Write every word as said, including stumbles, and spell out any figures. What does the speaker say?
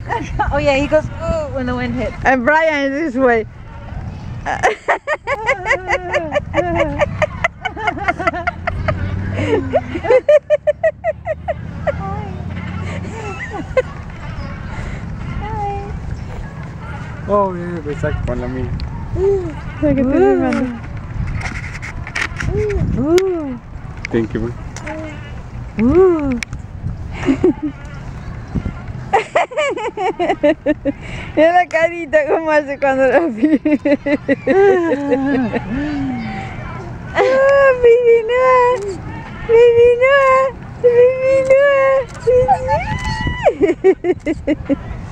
Oh yeah, he goes ooh when the wind hits. And Brian is this way. Oh, yeah, me saca con la mía. Look at this. Ooh. Thank you, man. Ooh. Mira la carita como hace cuando la vi. Ah, baby Noah, baby Noah, baby Noah, baby Noah.